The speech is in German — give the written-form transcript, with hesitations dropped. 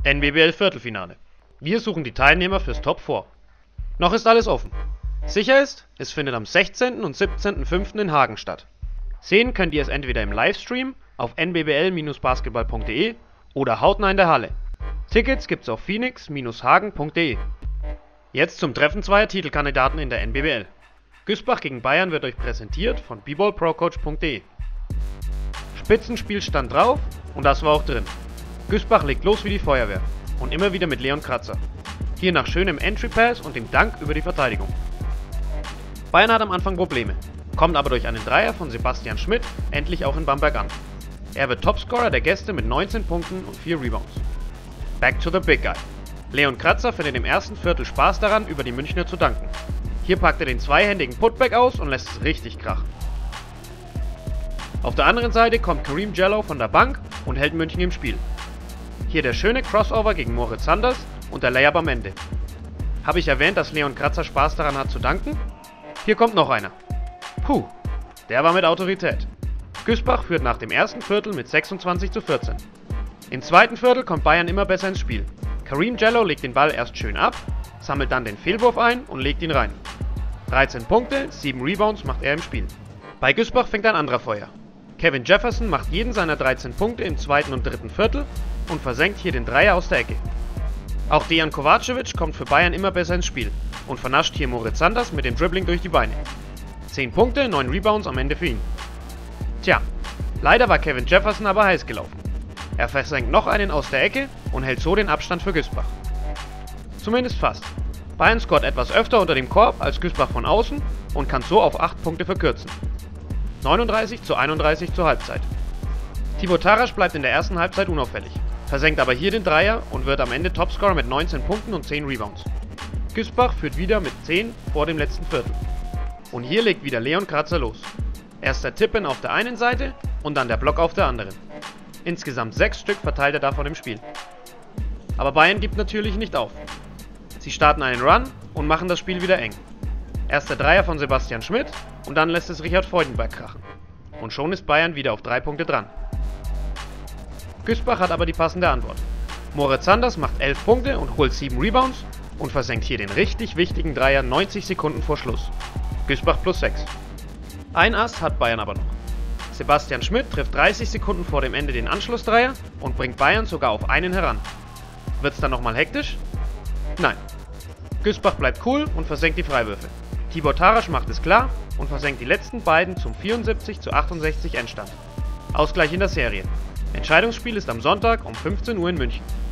NBBL Viertelfinale. Wir suchen die Teilnehmer fürs Top 4. Noch ist alles offen. Sicher ist, es findet am 16. und 17.05. in Hagen statt. Sehen könnt ihr es entweder im Livestream auf nbbl-basketball.de oder hautnah in der Halle. Tickets gibt's auf phoenix-hagen.de. Jetzt zum Treffen zweier Titelkandidaten in der NBBL. Güßbach gegen Bayern wird euch präsentiert von bballprocoach.de. Spitzenspiel stand drauf und das war auch drin. Güßbach legt los wie die Feuerwehr und immer wieder mit Leon Kratzer. Hier nach schönem Entry Pass und dem Dank über die Verteidigung. Bayern hat am Anfang Probleme, kommt aber durch einen Dreier von Sebastian Schmidt endlich auch in Bamberg an. Er wird Topscorer der Gäste mit 19 Punkten und 4 Rebounds. Back to the Big Guy. Leon Kratzer findet im ersten Viertel Spaß daran, über die Münchner zu danken. Hier packt er den zweihändigen Putback aus und lässt es richtig krachen. Auf der anderen Seite kommt Kareem Jello von der Bank und hält München im Spiel. Hier der schöne Crossover gegen Moritz Sanders und der Layup am Ende. Habe ich erwähnt, dass Leon Kratzer Spaß daran hat zu danken? Hier kommt noch einer. Puh, der war mit Autorität. Güßbach führt nach dem ersten Viertel mit 26:14. Im zweiten Viertel kommt Bayern immer besser ins Spiel. Kareem Jello legt den Ball erst schön ab, sammelt dann den Fehlwurf ein und legt ihn rein. 13 Punkte, 7 Rebounds macht er im Spiel. Bei Güßbach fängt ein anderer Feuer. Kevin Jefferson macht jeden seiner 13 Punkte im zweiten und dritten Viertel und versenkt hier den Dreier aus der Ecke. Auch Dejan Kovacevic kommt für Bayern immer besser ins Spiel und vernascht hier Moritz Sanders mit dem Dribbling durch die Beine. 10 Punkte, 9 Rebounds am Ende für ihn. Tja, leider war Kevin Jefferson aber heiß gelaufen. Er versenkt noch einen aus der Ecke und hält so den Abstand für Güßbach. Zumindest fast. Bayern scoret etwas öfter unter dem Korb als Güßbach von außen und kann so auf 8 Punkte verkürzen. 39:31 zur Halbzeit. Tibor Tarasch bleibt in der ersten Halbzeit unauffällig, versenkt aber hier den Dreier und wird am Ende Topscorer mit 19 Punkten und 10 Rebounds. Güßbach führt wieder mit 10 vor dem letzten Viertel. Und hier legt wieder Leon Kratzer los. Erst der Tippen auf der einen Seite und dann der Block auf der anderen. Insgesamt 6 Stück verteilt er davon im Spiel. Aber Bayern gibt natürlich nicht auf. Sie starten einen Run und machen das Spiel wieder eng. Erst der Dreier von Sebastian Schmidt und dann lässt es Richard Freudenberg krachen. Und schon ist Bayern wieder auf 3 Punkte dran. Güßbach hat aber die passende Antwort. Moritz Sanders macht 11 Punkte und holt 7 Rebounds und versenkt hier den richtig wichtigen Dreier 90 Sekunden vor Schluss. Güßbach plus 6. Ein Ass hat Bayern aber noch. Sebastian Schmidt trifft 30 Sekunden vor dem Ende den Anschlussdreier und bringt Bayern sogar auf einen heran. Wird's dann nochmal hektisch? Nein. Güßbach bleibt cool und versenkt die Freiwürfe. Tibor Tarasch macht es klar und versenkt die letzten beiden zum 74:68 Endstand. Ausgleich in der Serie. Entscheidungsspiel ist am Sonntag um 15 Uhr in München.